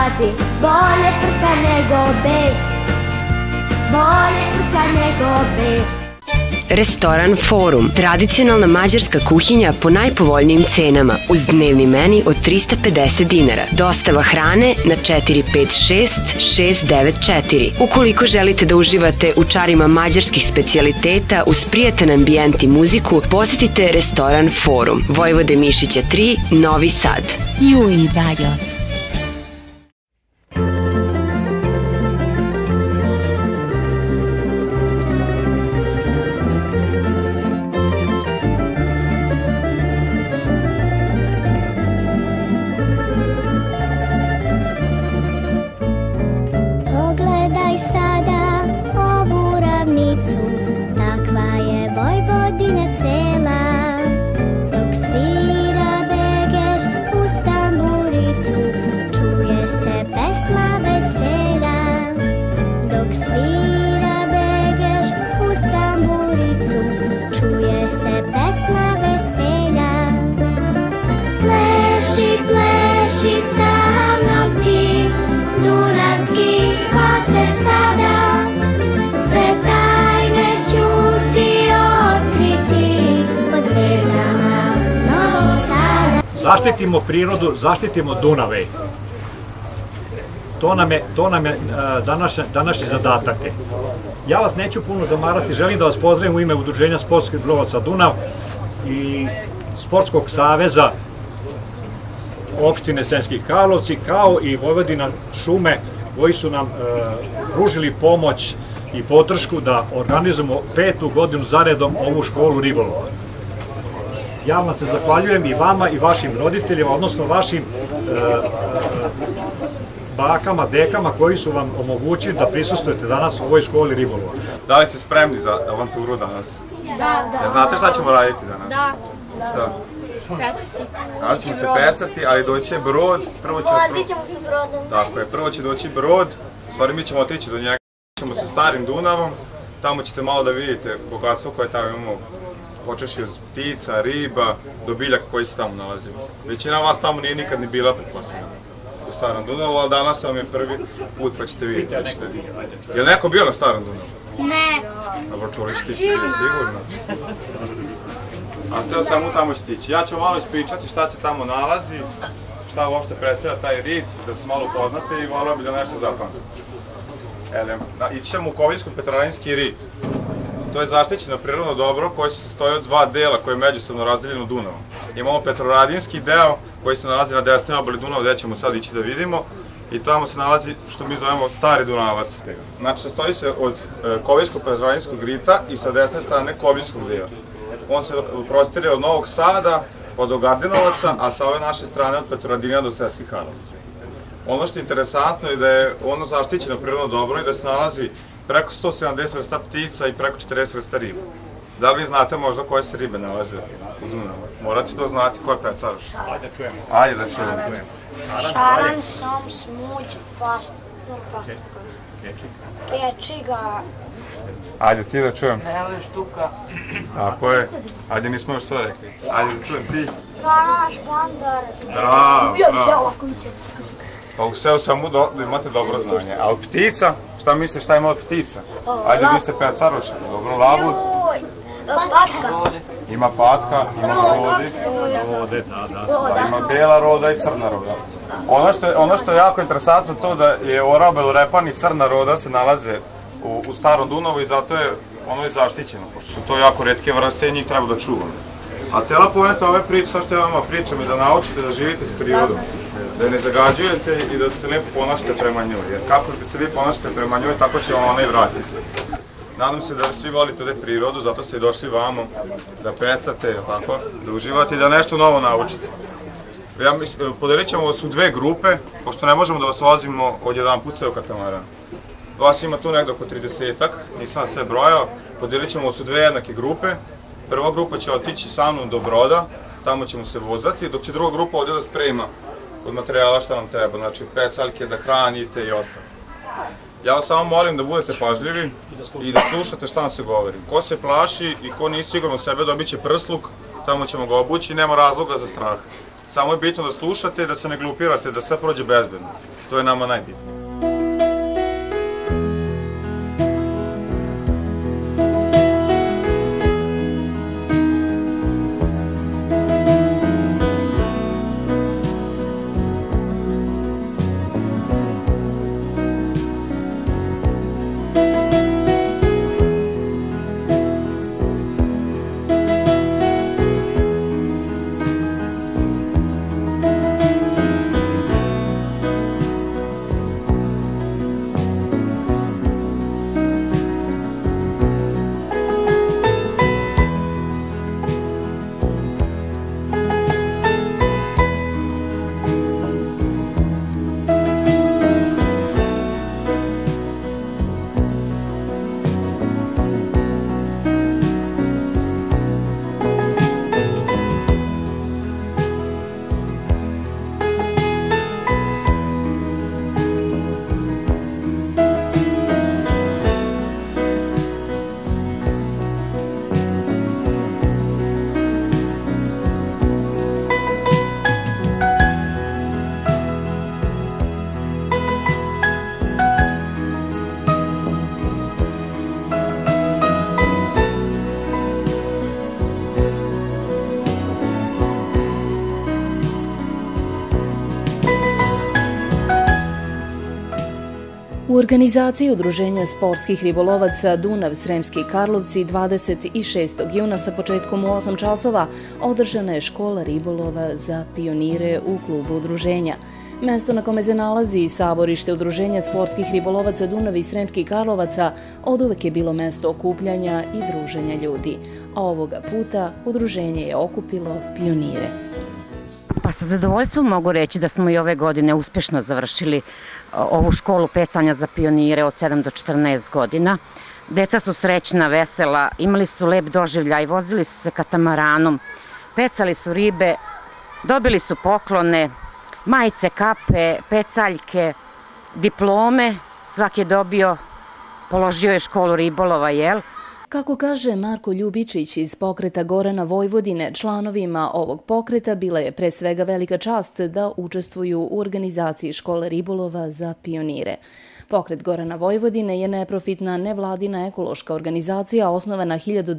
radi, bolje frka nego bez. Bolje frka nego bez. Restoran Forum, tradicionalna mađarska kuhinja po najpovoljnijim cenama, uz dnevni meni od 350 dinara. Dostava hrane na 456 694. Ukoliko želite da uživate u čarima mađarskih specijaliteta uz prijatan ambijent i muziku, posetite restoran Forum, Vojvode Mišića 3, Novi Sad. Jó étvágyat! Zaštitimo prirodu, zaštitimo Dunave. To nam je današnji zadatak. Ja vas neću puno zamarati, želim da vas pozdravim u ime Udruženja sportskih lovaca Dunav i Sportskog saveza opštine Sremski Karlovci, kao i Vojvodina šume, koji su nam pružili pomoć i podršku da organizujemo 5. godinu zaredom ovu školu ribolova. Ja vam se zahvaljujem i vama i vašim roditeljima, odnosno vašim bakama, dekama koji su vam omogućili da prisustujete danas u ovoj školi ribolova. Da li ste spremni za avanturu danas? Da. Znate šta ćemo raditi danas? Da. Šta? Pecati. Danas ćemo se pecati, ali doći je brod. Vozit ćemo se brodom. Tako je, prvo će doći brod, u stvari mi ćemo otići do njega, ćemo sa starim Dunavom, tamo ćete malo da vidite bogatstvo koje tamo imamo, počeši od ptica, riba, do biljaka koji se tamo nalazi. Većina vas tamo nije nikad ni bila, pretpostavljena, u Starom Dunavu, ali danas vam je prvi put pa ćete vidjeti. Je li neko bio na Starom Dunavu? Ne. Dobro, čuli ti si bio sigurno. A sve samo tamo ćete ići. Ja ću malo ispričati šta se tamo nalazi, šta uopšte predstavlja taj rit, da se malo upoznate i volio bi da nešto zapamtite. Ići ćemo u Koviljsko-Petrovaradinski rit. To je zaštićeno prirodno dobro koje se sastoji od dva dela koje je međusobno razdeljeno Dunavom. Imamo Petrovaradinski deo koji se nalazi na desnoj obali Dunava, gde ćemo sad ići da vidimo, i tamo se nalazi što mi zovemo Stari Dunavac. Znači, sastoji se od Koviljsko-Petrovaradinskog rita i sa desne strane Koviljskog dela. On se prostire od Novog Sada pa do Gardinovaca, a sa ove naše strane od Petrovaradina do Sremskih Karlovaca. Ono što je interesantno je da je ono zaštićeno prirodno dobro i da se nalazi preko 170 vrsta ptica i preko 40 vrsta riba. Da li vi znate možda koje se ribe nalaze u Dunavu? Morate to znati, ko je pecaroš? Ajde da čujemo. Ajde da čujemo. Šaran, som, smuđ, pastrka. Kečiga. Ajde ti da čujem. Ele štuka. Tako je. Ajde, nismo još to rekli. Ajde da čujem ti. Kanaš, bandar. Bravo. Pa u sve u svemu imate dobro znanje. A od ptica? Šta misliš šta ima od ptica? Ajde, vi ste pecaroši. Dobro, labud. Patka. Ima patka, ima rode. Ima bela roda i crna roda. Ono što je jako interesantno to da je orao, belorepan i crna roda se nalaze u Starom Dunavu i zato je ono i zaštićeno, pošto su to jako retke vrste i njih treba da čuvamo. A cijela poenta ove priče, što ja vama pričam, je da naučite da živite s prirodom, da je ne zagađujete i da se lijepo ponašate prema njoj, jer kako se vi ponašate prema njoj, tako će vam ona i vratiti. Nadam se da svi volite ovdje prirodu, zato ste i došli vamo da pecate, da uživate i da nešto novo naučite. Podelit ćemo vas u dve grupe, pošto ne možemo da vas vozimo od jedan put sve u katamaran. Vas ima tu negdje oko 30-ak, nisam sve brojao, podelit ćemo vas u dve jednake grupe. Prva grupa će otići sa mnom do broda, tamo ćemo se vozati, dok će druga grupa ovdje da sprema od materijala šta vam treba, znači pecaljke, da hranite i ostalo. Ja vas samo molim da budete pažljivi i da slušate šta vam se govori. Ko se plaši i ko nije siguran u sebe dobit će prsluk, tamo ćemo ga obući i nema razloga za strah. Samo je bitno da slušate i da se ne glupirate, da sve prođe bezbedno. To je nama najbitnije. U organizaciji Udruženja sportskih ribolovaca Dunav-Sremski Karlovci 26. juna sa početkom u 8 časova održana je škola ribolova za pionire u klubu udruženja. Mesto na kome se nalazi saborište Udruženja sportskih ribolovaca Dunav i Sremskih Karlovaca oduvek je bilo mesto okupljanja i druženja ljudi, a ovoga puta udruženje je okupilo pionire. Pa sa zadovoljstvom mogu reći da smo i ove godine uspješno završili ovu školu pecanja za pionire od 7 do 14 godina. Deca su srećna, vesela, imali su lep doživljaj, vozili su se katamaranom, pecali su ribe, dobili su poklone, majice, kape, pecaljke, diplome, svaki je dobio, položio je školu ribolova, jel? Kako kaže Marko Ljubičić iz pokreta Gorana Vojvodine, članovima ovog pokreta bila je pre svega velika čast da učestvuju u organizaciji škole ribolova za pionire. Pokret Gorana Vojvodine je neprofitna nevladina ekološka organizacija osnovana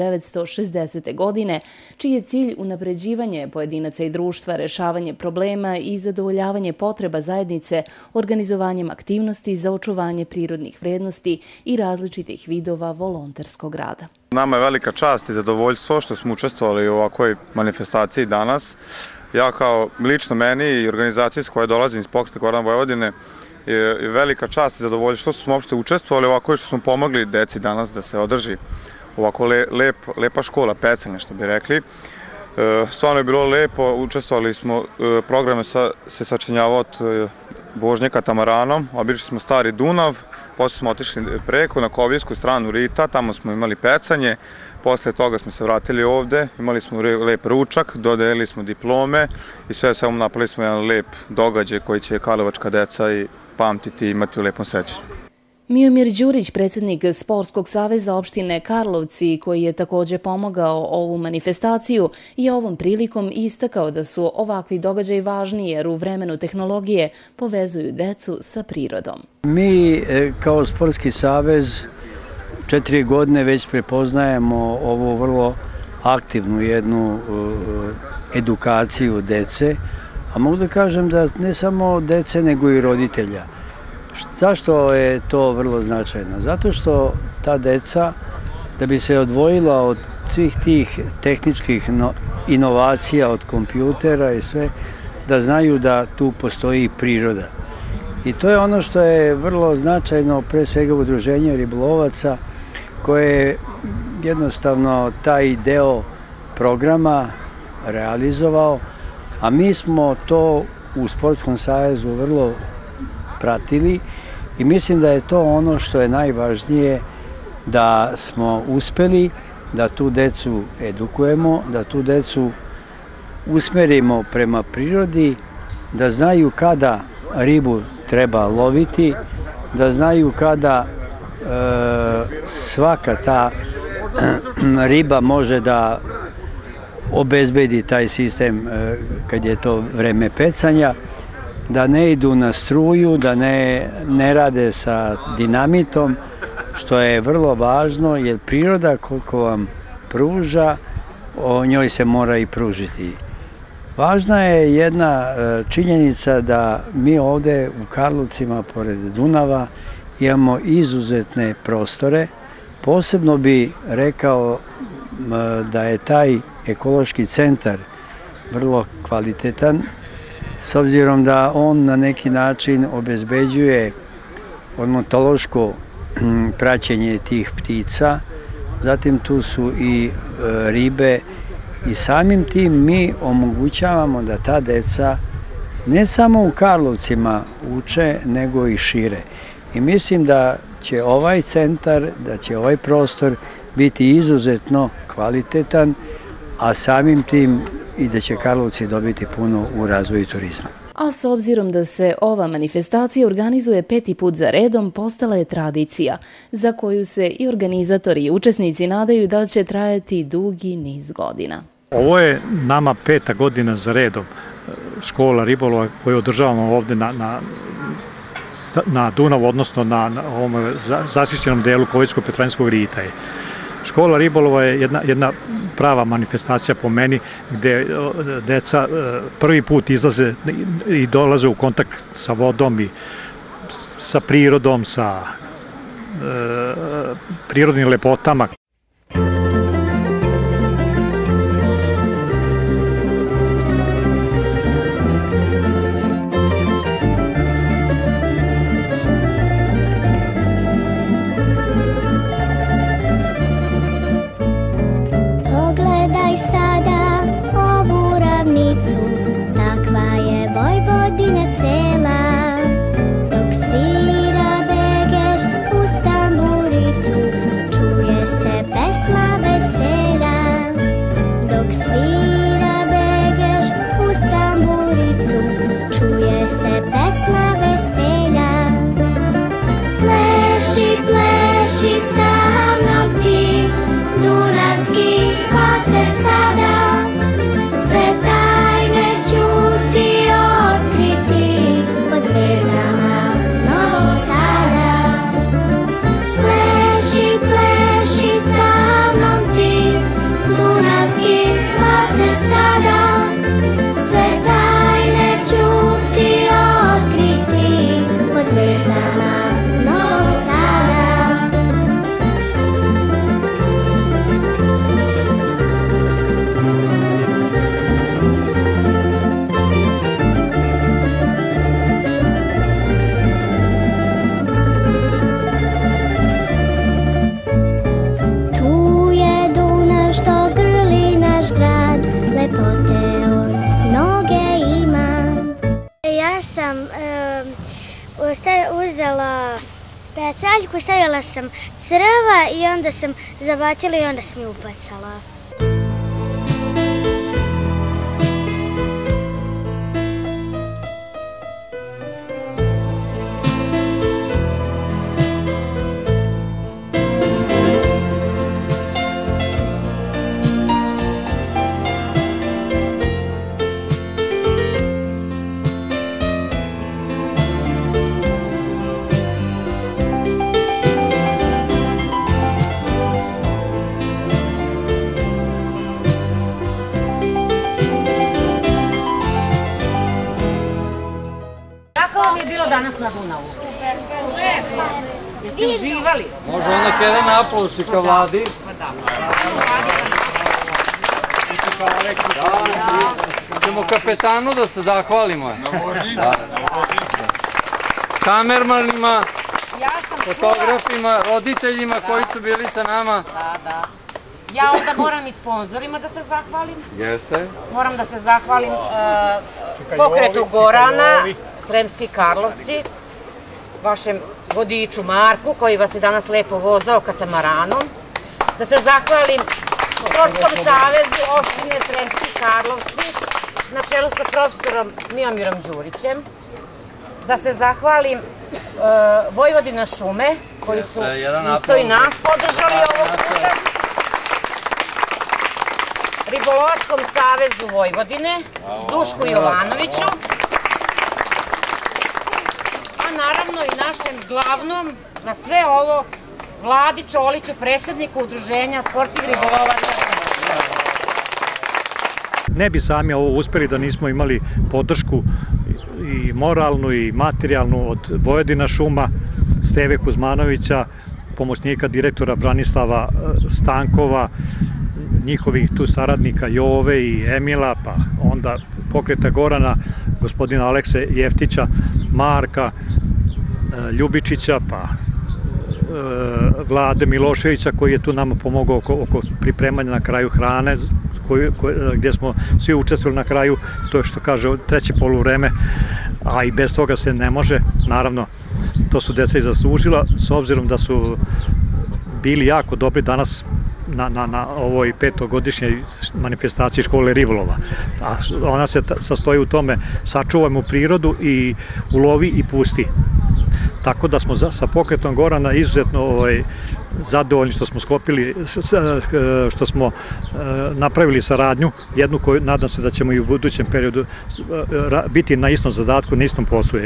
1960. godine, čiji je cilj unapređivanje pojedinaca i društva, rešavanje problema i zadovoljavanje potreba zajednice organizovanjem aktivnosti za očuvanje prirodnih vrednosti i različitih vidova volonterskog rada. Nama je velika čast i zadovoljstvo što smo učestvovali u ovakvoj manifestaciji danas. Ja kao lično meni i organizaciji s koje dolazim iz pokreta Gorana Vojvodine je velika čast i zadovoljstvo što smo uopšte učestvovali ovako i što smo pomogli deci danas da se održi ovako lepa škola pecanja, što bi rekli. Stvarno je bilo lepo, učestvovali smo, program se sačinjavao od vožnje katamaranom, obišli smo Stari Dunav, posle smo otišli preko na Kovijsku stranu Rita, tamo smo imali pecanje, posle toga smo se vratili ovde, imali smo lep ručak, dodelili smo diplome i sve napravili smo jedan lep događaj koji će karlovačka deca i pamtiti i imati u lepom sećanju. Miomir Đurić, predsjednik Sportskog saveza opštine Karlovci, koji je također pomogao ovu manifestaciju, je ovom prilikom istakao da su ovakvi događaji važni jer u vremenu tehnologije povezuju decu sa prirodom. Mi kao Sportski savez 4 godine već prepoznajemo ovu vrlo aktivnu jednu edukaciju dece, a mogu da kažem da ne samo dece nego i roditelja. Zašto je to vrlo značajno? Zato što ta deca, da bi se odvojila od svih tih tehničkih inovacija, od kompjutera i sve, da znaju da tu postoji priroda. I to je ono što je vrlo značajno, pre svega udruženje ribolovaca, koje je jednostavno taj deo programa realizovao, a mi smo to u Sportskom savezu vrlo pratili i mislim da je to ono što je najvažnije, da smo uspeli da tu decu edukujemo, da tu decu usmerimo prema prirodi, da znaju kada ribu treba loviti, da znaju kada svaka ta riba može da obezbedi taj sistem kad je to vreme pecanja, da ne idu na struju, da ne rade sa dinamitom, što je vrlo važno, jer priroda koliko vam pruža, o njoj se mora i pružiti. Važna je jedna činjenica da mi ovde u Karlovcima, pored Dunava, imamo izuzetne prostore. Posebno bi rekao da je taj ekološki centar vrlo kvalitetan, s obzirom da on na neki način obezbeđuje ornitološko praćenje tih ptica, zatim tu su i ribe i samim tim mi omogućavamo da ta deca ne samo u Karlovcima uče, nego i šire. I mislim da će ovaj centar, da će ovaj prostor biti izuzetno kvalitetan, a samim tim i da će Karlovci dobiti puno u razvoju turizma. A s obzirom da se ova manifestacija organizuje 5. put za redom, postala je tradicija, za koju se i organizatori i učesnici nadaju da će trajati dugi niz godina. Ovo je nama 5. godina za redom škola ribolova koju održavamo ovde na Dunavu, odnosno na ovom zaštićenom delu Koviljsko-Petranjskog rita. Škola ribolova je jedna prava manifestacija po meni, gde deca prvi put izlaze i dolaze u kontakt sa vodom i sa prirodom, sa prirodnim lepotama. Uzela pecaljku, stavila sam crva i onda sam zabacila i onda sam ju upacala. Danas na Dunavu. Jeste uživali? Može onak jedan aplauz i ka vladi. Ćemo kapetanu da se zahvalimo. Kamermanima, fotografima, roditeljima koji su bili sa nama. Ja onda moram i sponzorima da se zahvalim. Jeste. Moram da se zahvalim pokretu Gorana, Sremski Karlovci, vašem vodiču Marku, koji vas je danas lepo vozao katamaranom. Da se zahvalim Sportskom savezu opštine Sremski Karlovci, na čelu sa profesorom Miomirom Đurićem. Da se zahvalim Vojvodina šume, koji su isto i nas podržali ovog puta. Ribolovačkom savezu Vojvodine, Dušku Jovanoviću, a naravno i našem glavnom za sve ovo, Vladi Čoliću, predsjedniku Udruženja sportskih ribolovaca. Ne bi sami ovo uspeli da nismo imali podršku i moralnu i materijalnu od Vojvodina šuma, Steve Kuzmanovića, pomoćnika direktora Branislava Stankova, njihovih tu saradnika Jove i Emila, pa onda Pokreta Gorana, gospodina Alekse Jeftića, Marka Ljubičića, pa Vlade Miloševića koji je tu nama pomogao oko pripremanja na kraju hrane, gdje smo svi učestvovali na kraju, to je što kaže treće poluvreme, a i bez toga se ne može, naravno to su deca i zaslužila, s obzirom da su bili jako dobri danas na ovoj petogodišnjoj manifestaciji škole ribolova. Ona se sastoji u tome, sačuvajmo prirodu i ulovi i pusti. Tako da smo sa Pokretom Gorana izuzetno zadovoljni što smo skopili, što smo napravili saradnju, jednu koju nadam se da ćemo i u budućem periodu biti na istom zadatku, na istom poslu.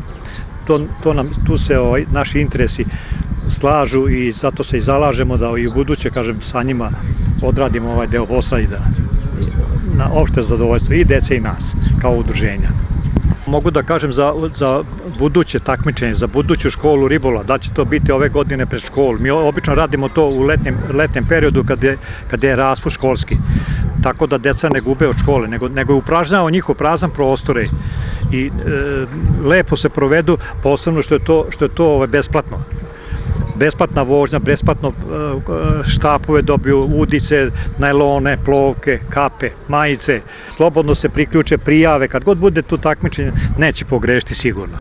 Tu se naši interesi slažu i zato se i zalažemo da i u buduće, kažem, sa njima odradimo ovaj deo posla i da na opšte zadovoljstvo i dece i nas kao udruženja. Mogu da kažem za buduće takmičenje, za buduću školu ribolova, da će to biti ove godine pred školu. Mi obično radimo to u letnjem periodu kada je raspust školski, tako da deca ne gube od škole, nego upražnjava njihov prazan prostore i lepo se provedu, posebno što je to besplatno. Besplatna vožnja, besplatno štapove dobiju, udice, najlone, plovke, kape, majice. Slobodno se priključe, prijave, kad god bude tu takmičenje, neće pogrešiti sigurno.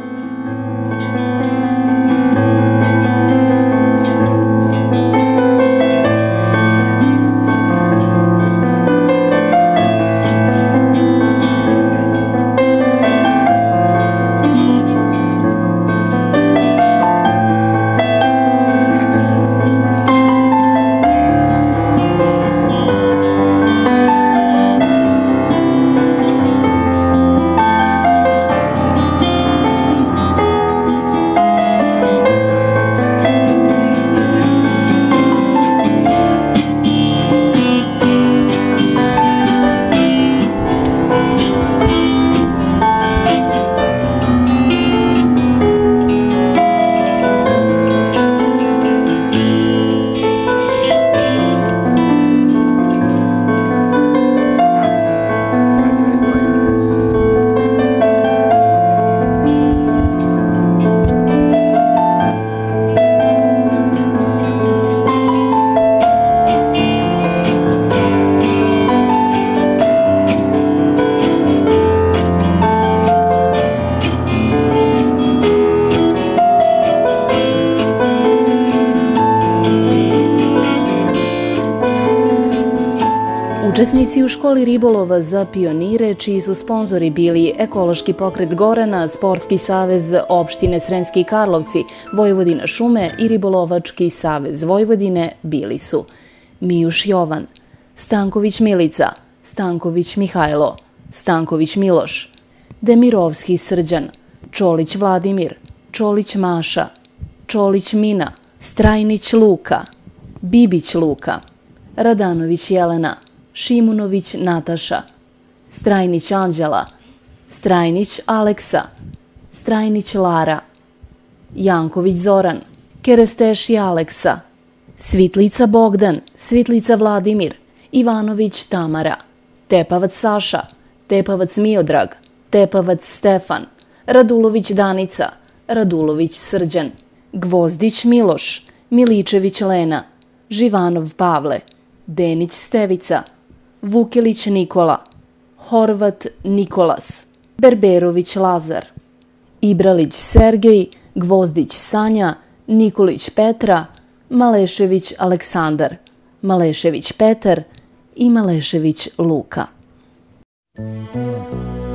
Učesnici u školi ribolova za pionire, čiji su sponzori bili Ekološki pokret Gorana, Sportski savez opštine Sremski Karlovci, Vojvodina šume i Ribolovački savez Vojvodine, bili su Mijuš Jovan, Stanković Milica, Stanković Mihajlo, Stanković Miloš, Demirovski Srđan, Čolić Vladimir, Čolić Maša, Čolić Mina, Strajnić Luka, Bibić Luka, Radanović Jelena, Šimunović Nataša, Strajnić Anđela, Strajnić Aleksa, Strajnić Lara, Janković Zoran, Keresteši Aleksa, Svitlica Bogdan, Svitlica Vladimir, Ivanović Tamara, Tepavac Saša, Tepavac Miodrag, Tepavac Stefan, Radulović Danica, Radulović Srđan, Gvozdić Miloš, Miličević Lena, Živanov Pavle, Denić Stevica, Vukelić Nikola, Horvat Nikolas, Berberović Lazar, Ibralić Sergej, Gvozdić Sanja, Nikolić Petra, Malešević Aleksandar, Malešević Petar i Malešević Luka.